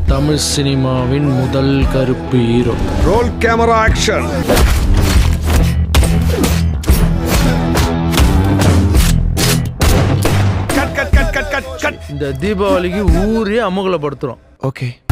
தமிழ் சினிமாவின் முதல் கருப்பு ஹீரோ. Role camera action. இந்த தீபாவளிக்கு ஊரே அமுகலப்படுத்துறோம். ஓகே.